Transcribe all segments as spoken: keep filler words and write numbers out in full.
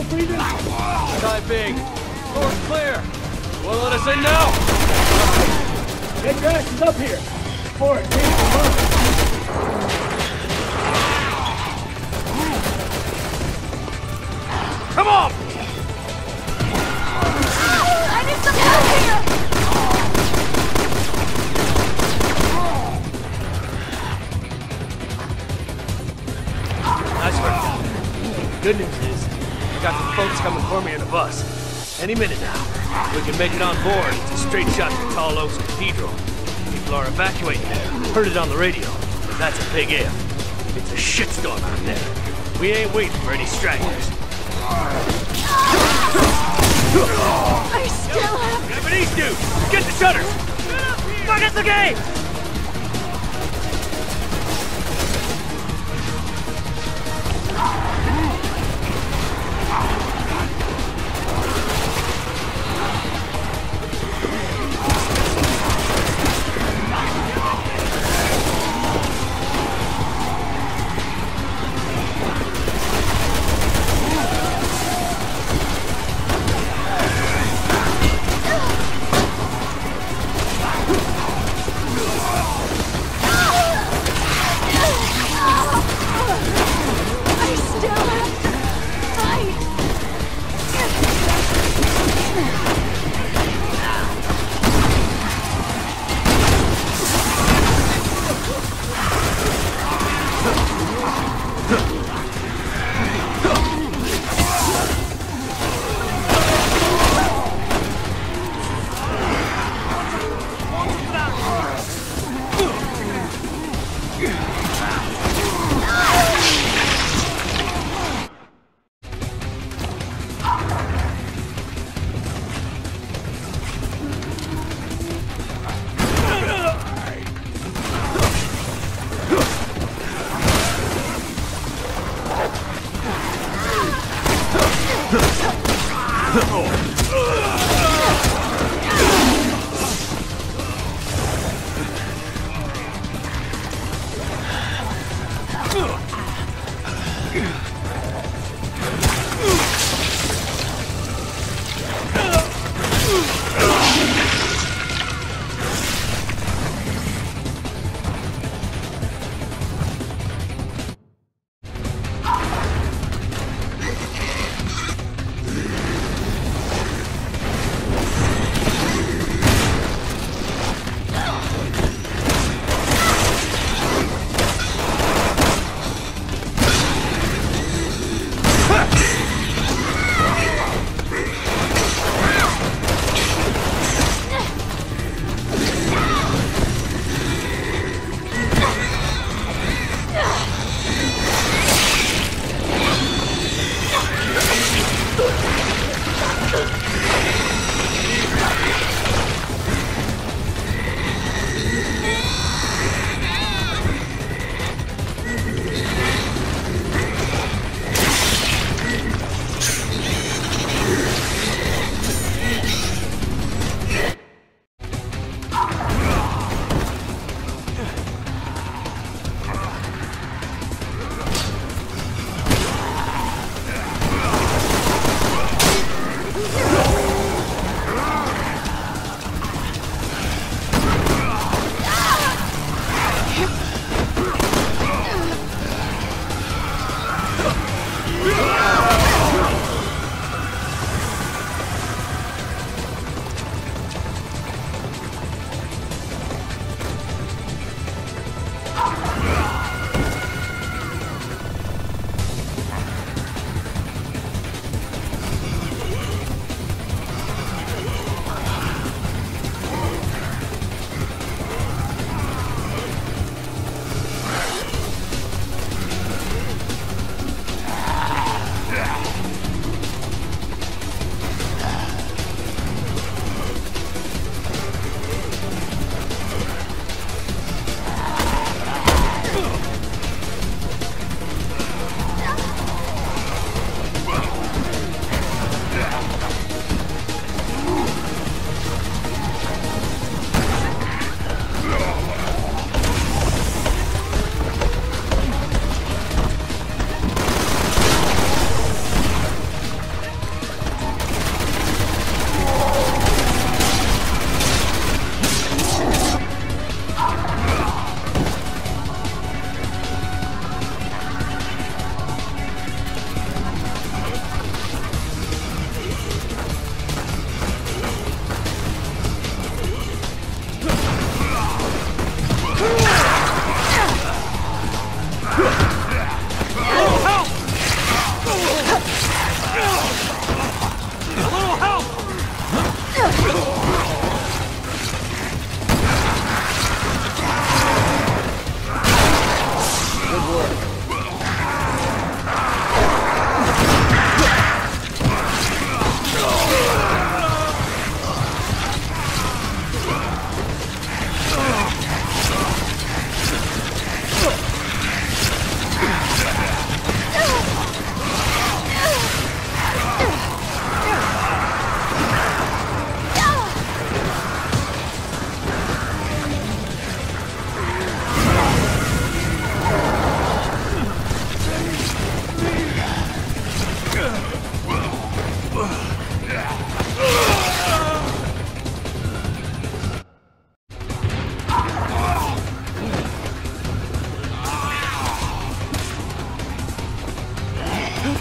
still breathing? Sky big. Door's clear. Well, let us in now. Get your asses up here. Forward, please, come on. Come on! I need some help here! Nice work. Good news is, I got some folks coming for me in a bus. Any minute now. We can make it on board. It's a straight shot to Tall Oaks Cathedral. People are evacuating there. Heard it on the radio. But that's a big if. It's a shitstorm out there. We ain't waiting for any stragglers. I still have... Japanese dude! Get the shutters! Fuck at the gate!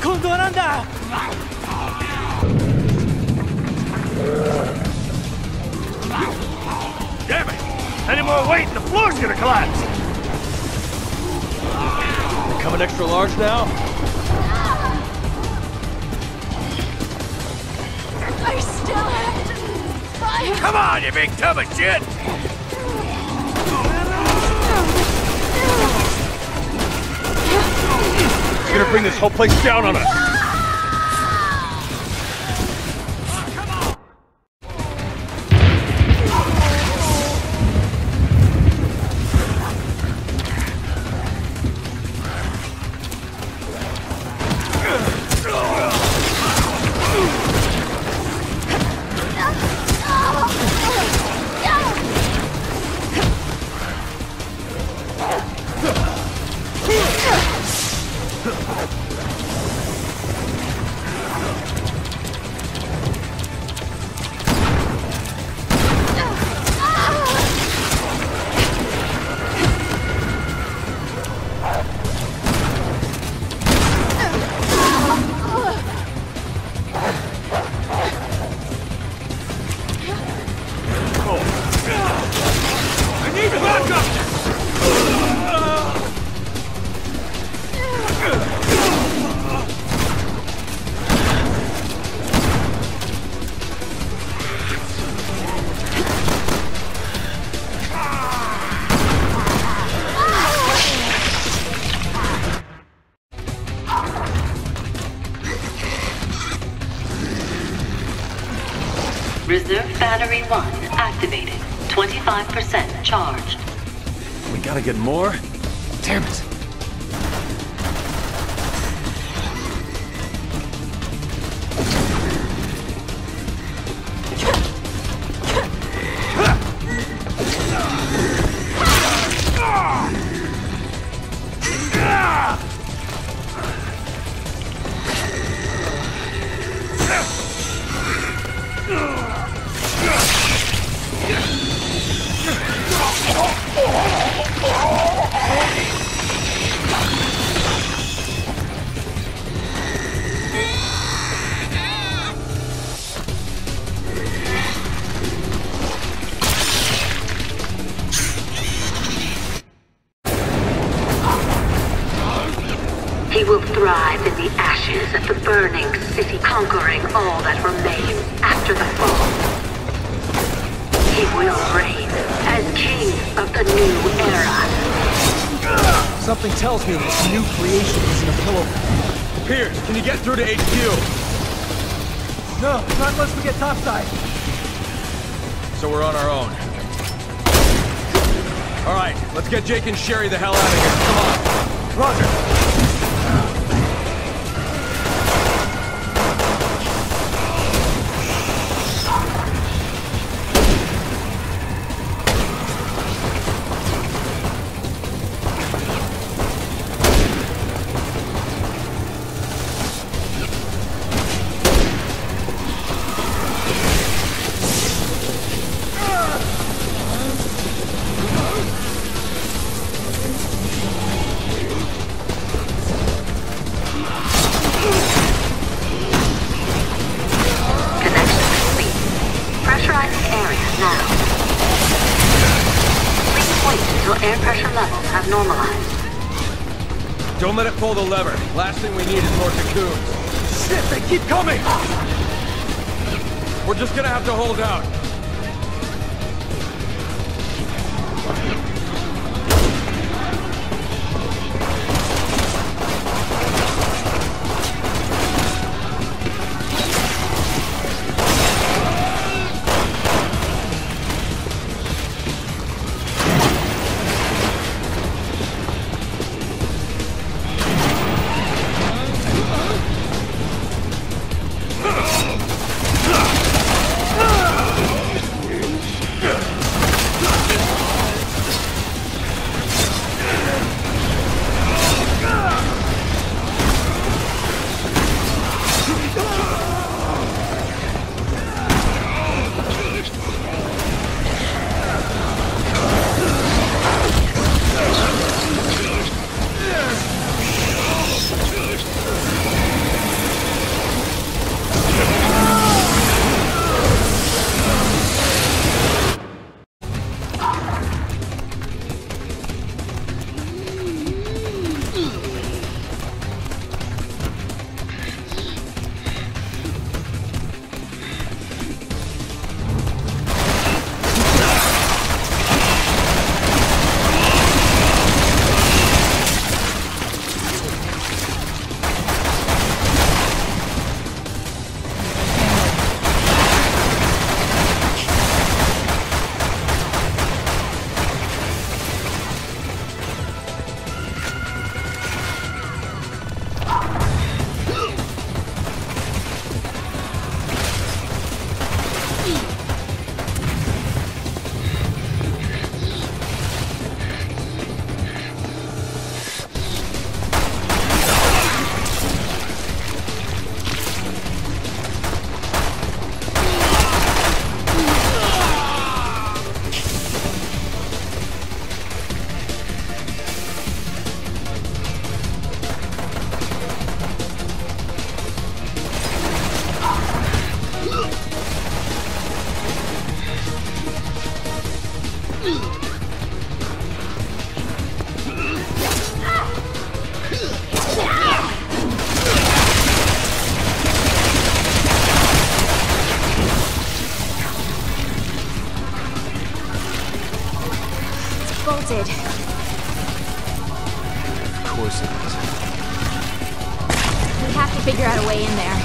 今度はなんだ Damn it! Any more weight and the floor's gonna collapse! Becoming extra large now? I still have to fight. Come on, you big tub of shit! You're gonna bring this whole place down on us! Reserve battery one activated. twenty-five percent charged. We gotta get more? Damn it! He will thrive in the ashes of the burning city, conquering all that remains after the fall. He will reign as king of the new era. Something tells me this new creation isn't a pillow. Pierce, can you get through to H Q? No, not unless we get topside. So we're on our own. All right, let's get Jake and Sherry the hell out of here. Come on. Roger. Air pressure levels have normalized. Don't let it pull the lever. Last thing we need is more cocoons. Shit, they keep coming! We're just gonna have to hold out. have to figure out a way in there.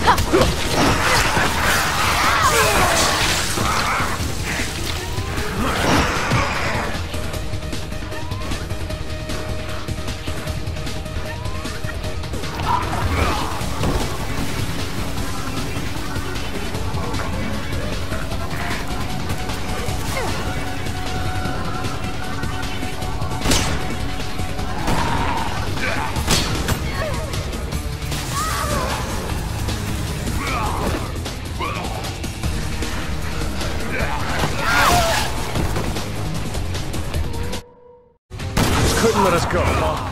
Couldn't let us go, huh?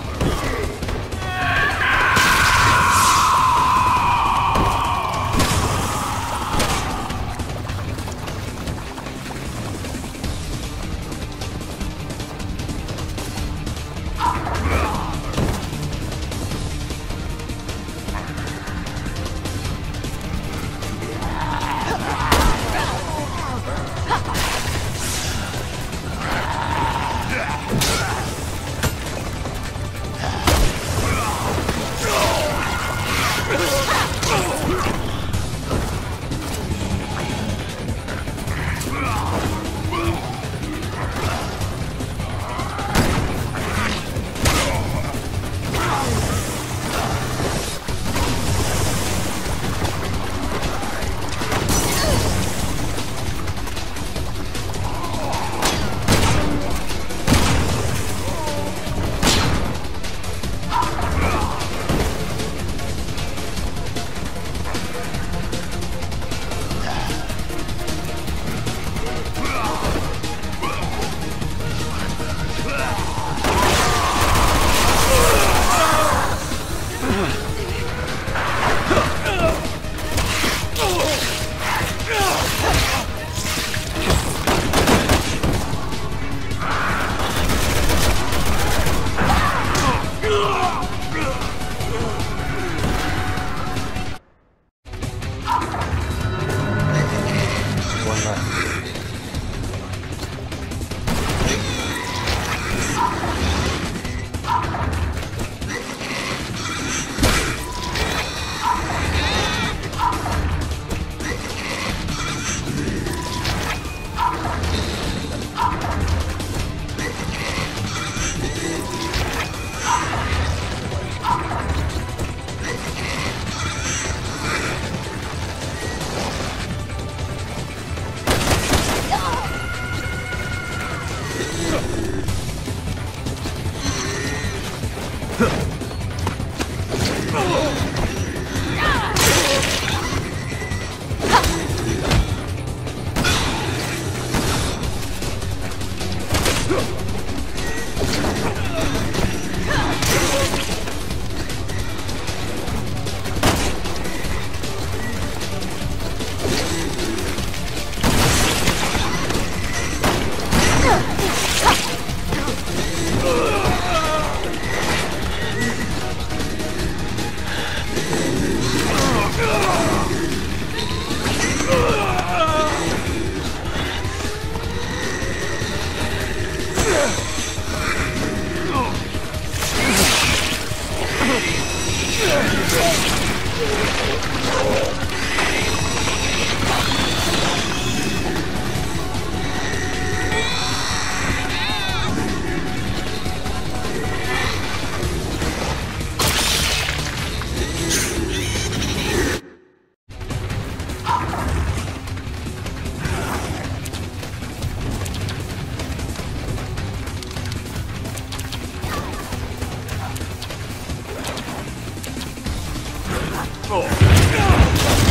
Oh.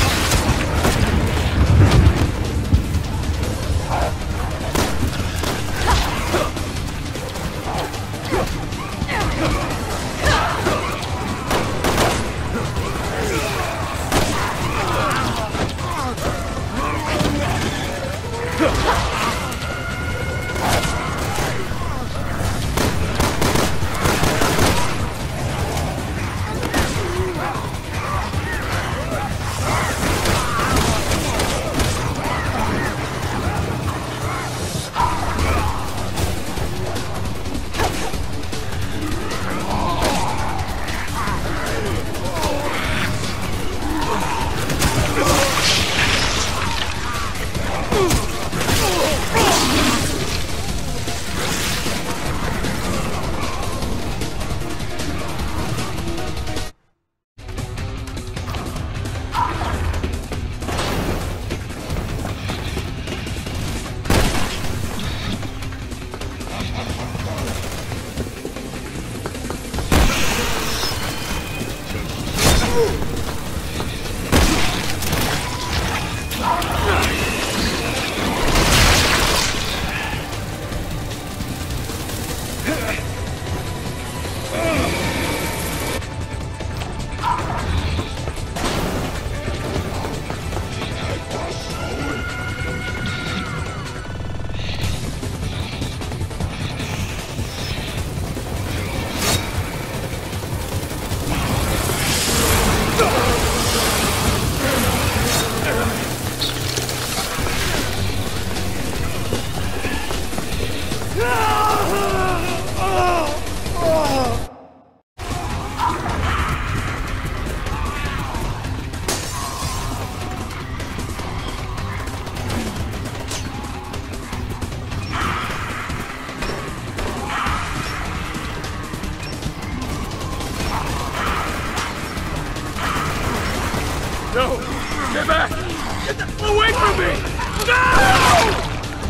No! Get back! Get the away from me! No!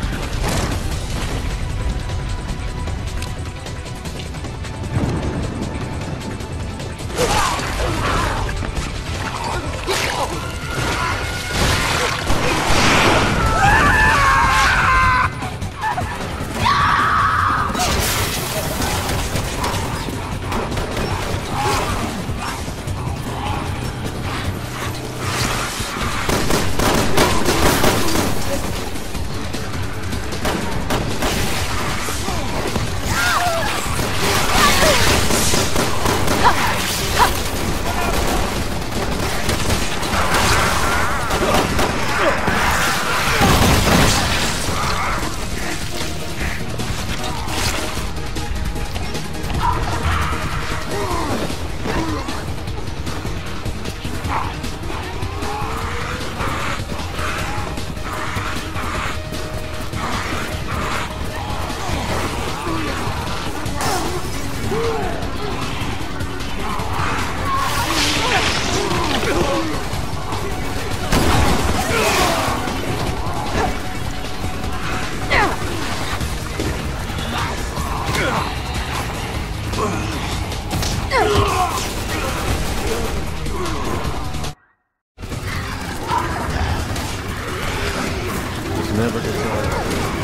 Never gets old.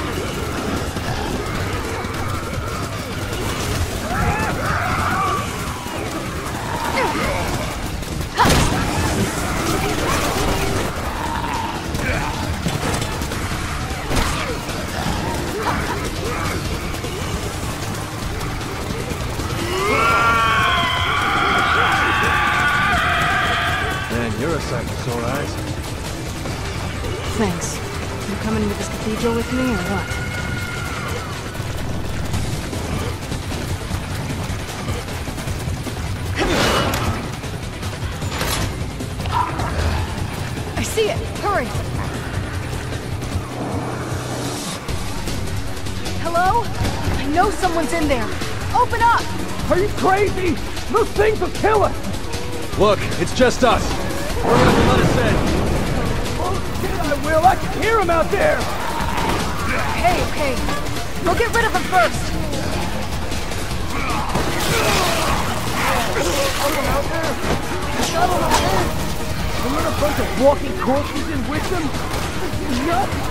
Man, you're a sight for sore eyes. Thanks. You coming to this cathedral with me, or what? I see it! Hurry! Hello? I know someone's in there! Open up! Are you crazy? Those things will kill us! Look, it's just us. We're gonna let us in. I will! I can hear him out there! Okay, okay. We'll get rid of him first! Someone out there? Shut him up! And let a bunch of walking corpses in with them? This is nuts!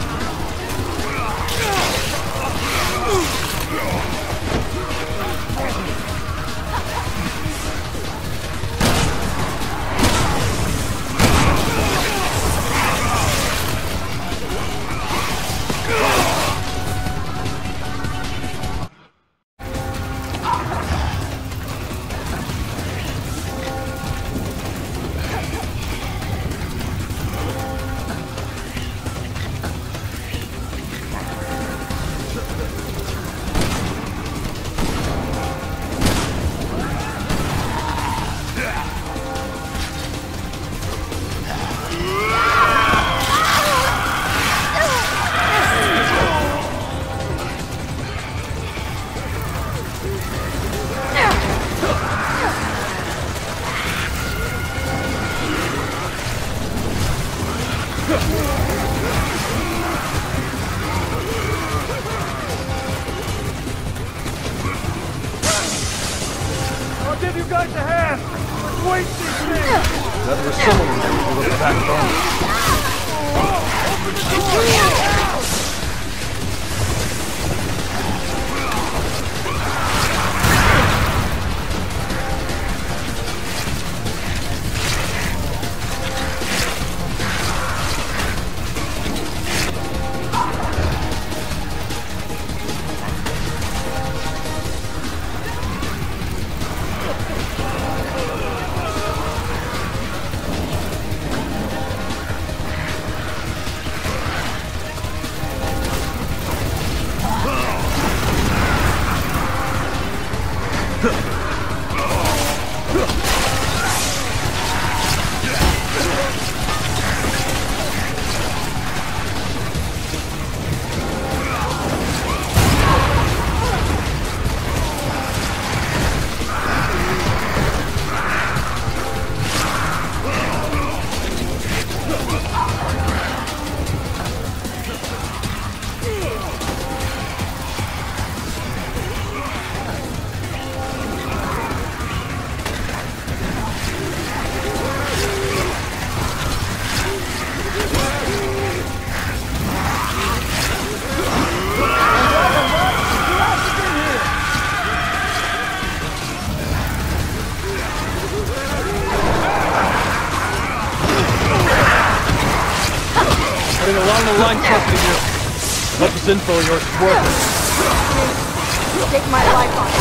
I'll give you guys a hand! Let's waste these things! That was someone who was backbone. Open the door! Putting along the line company here. Let this info of yours work. Take my life on.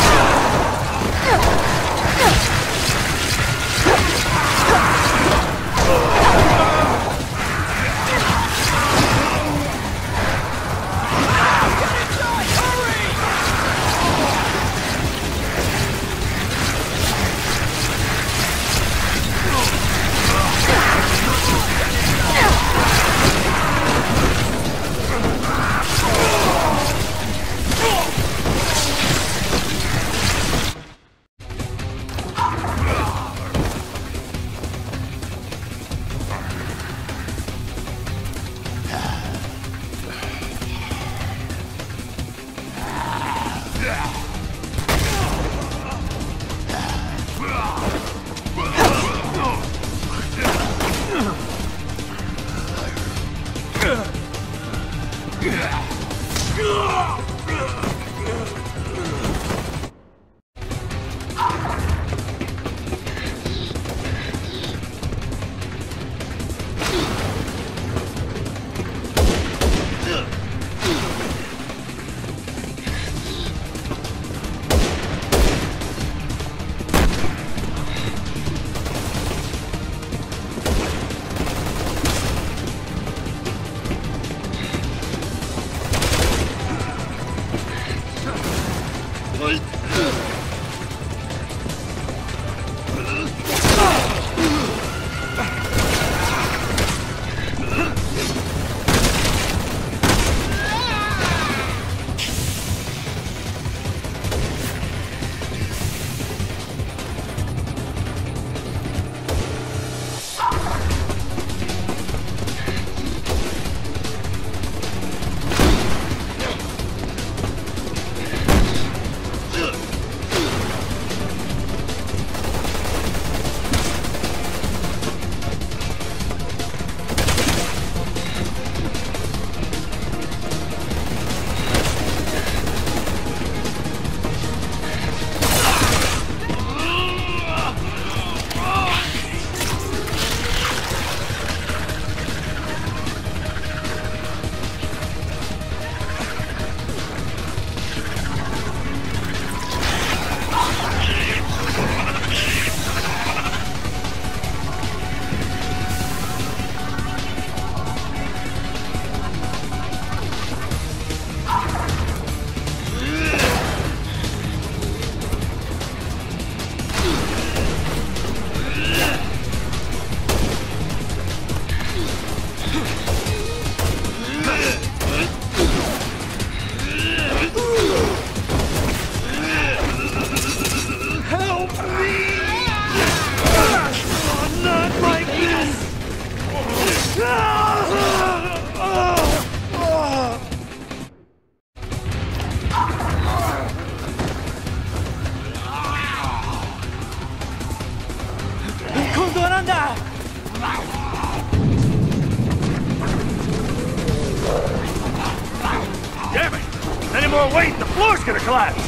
Damn it! Any more weight, the floor's gonna collapse!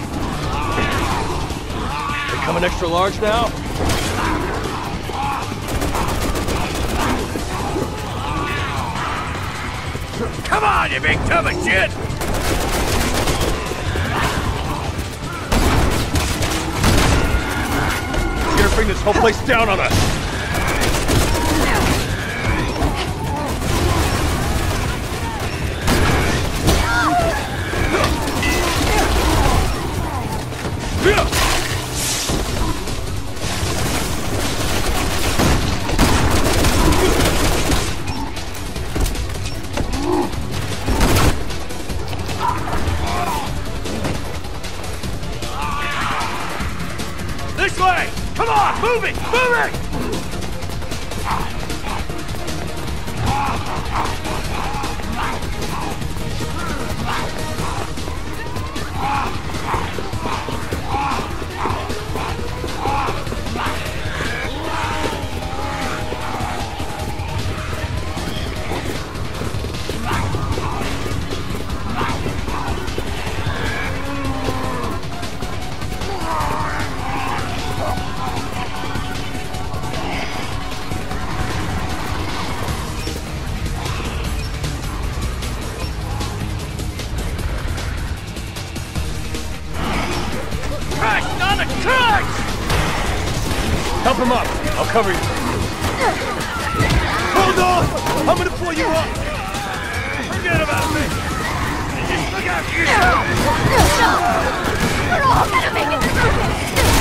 They coming extra large now? Come on, you big tub of shit! You're gonna bring this whole place down on us! This way! Come on! Move it! Move it! I'll cover you. Hold on! I'm gonna pull you up! Forget about me! Look after yourself! We're all gonna make it through this!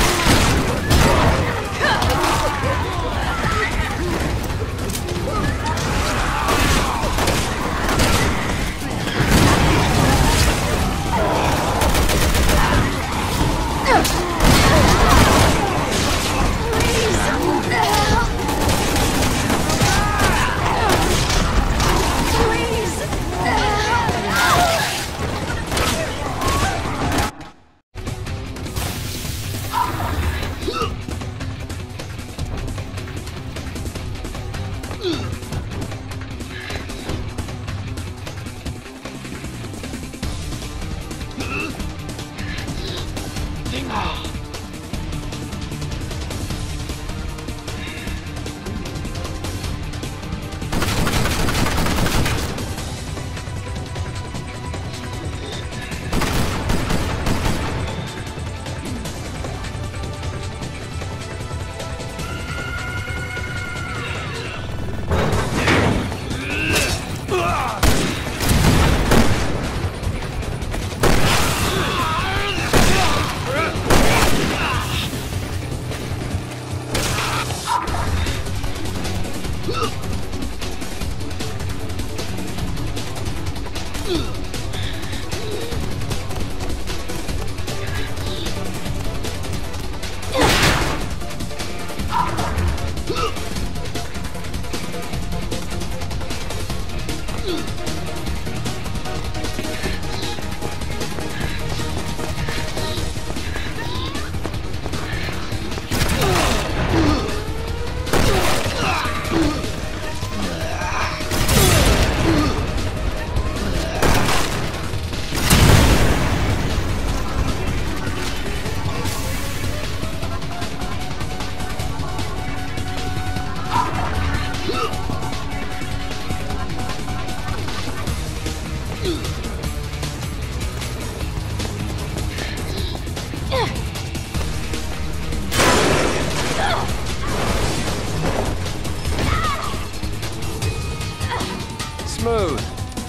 Smooth.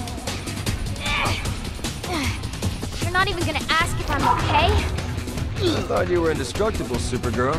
You're not even gonna ask if I'm okay? I thought you were indestructible, Supergirl.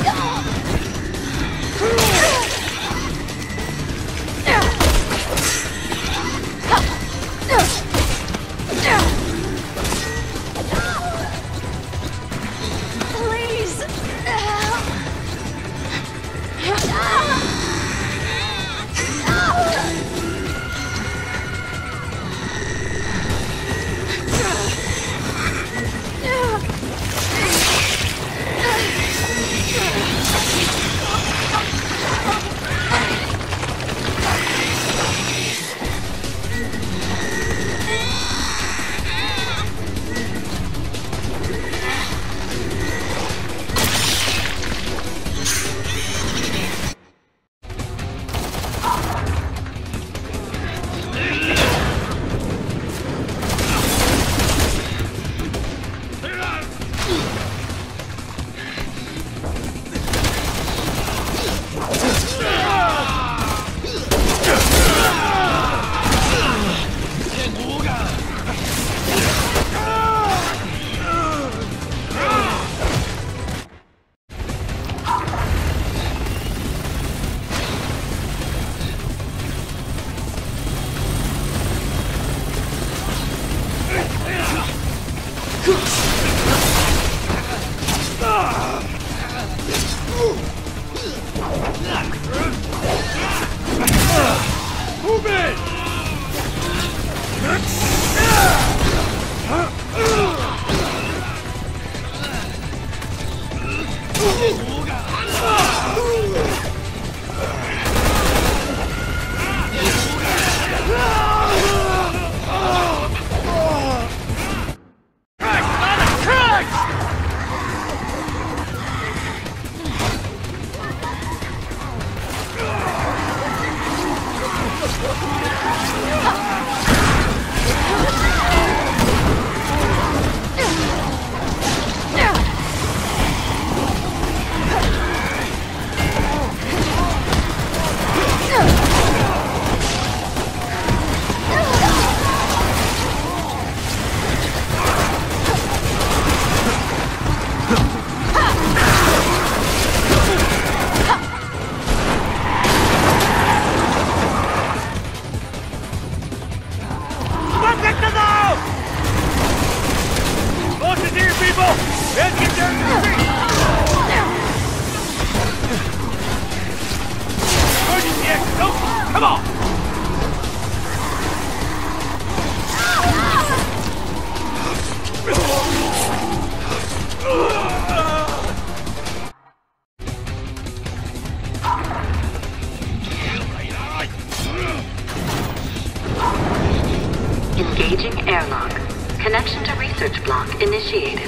Engaging airlock. Connection to research block initiated.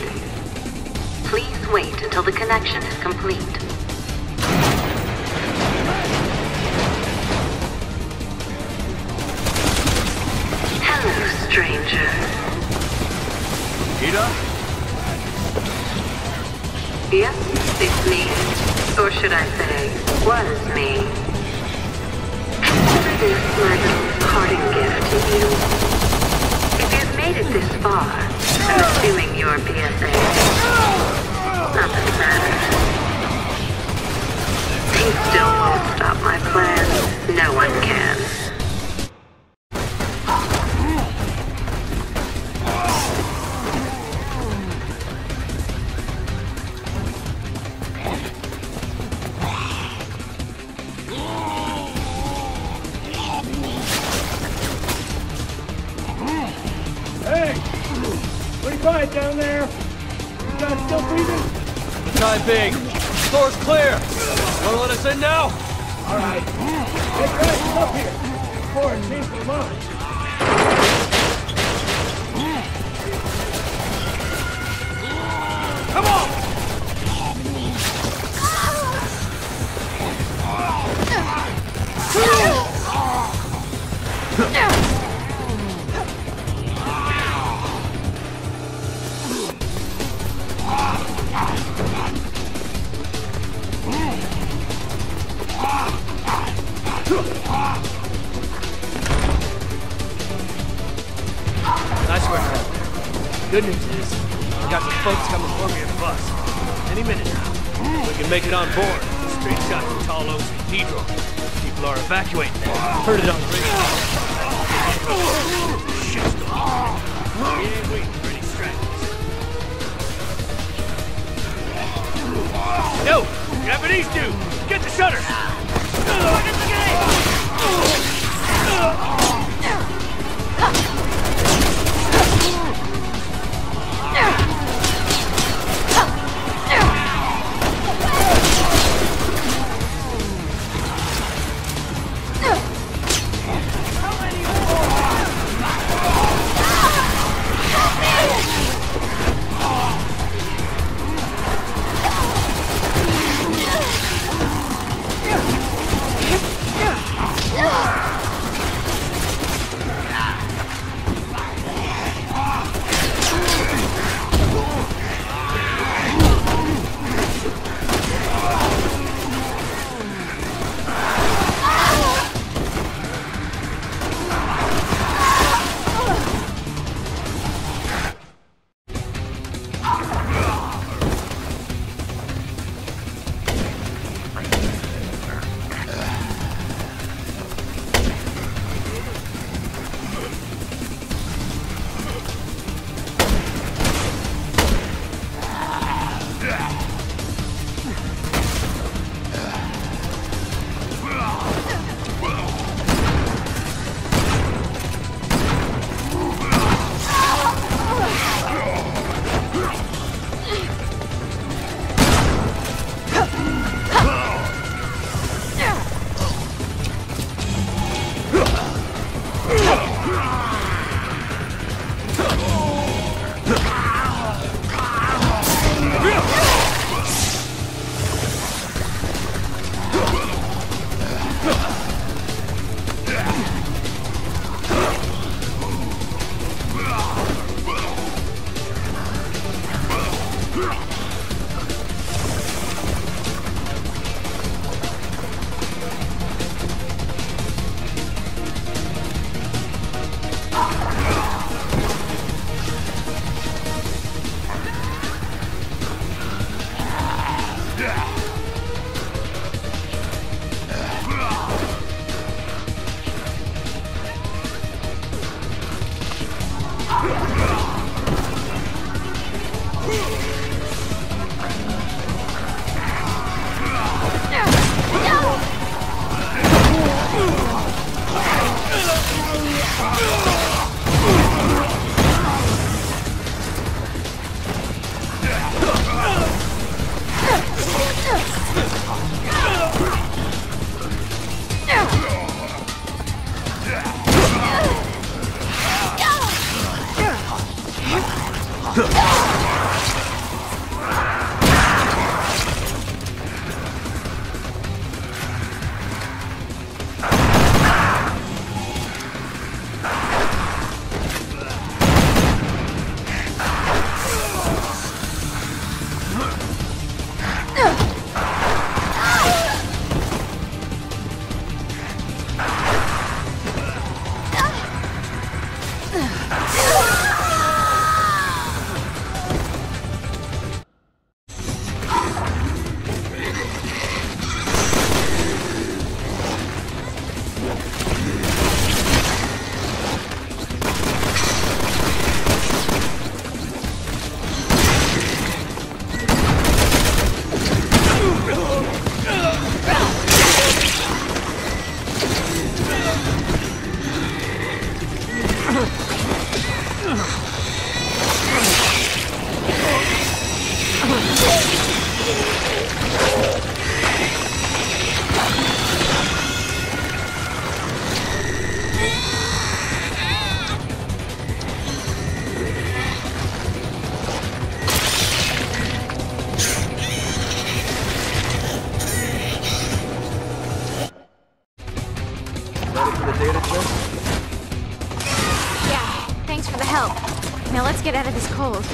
Please wait until the connection is complete. Hello, stranger. Ida? Yes, it's me. Or should I say, was me. Consider this my little parting gift to you. If you've made it this far, I'm assuming you're P S A. Not that it matters. Things still won't stop my plans. No one can. Quiet down there. You guys still breathing? For the time being. Door's clear. Wanna let us in now? All right. Get guys up here before it changes their minds. Come on! Nice work, man. Good news is, I got some folks coming for me in a bus. Any minute now. We can make it on board. Straight shot to Tall Oaks Cathedral. People are evacuating there. Heard it on the radio. Shit's going on. We ain't waiting for any stragglers. Yo! Japanese dude! Get the shutter! Get the gate! Now let's get out of this cold.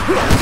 Ugh!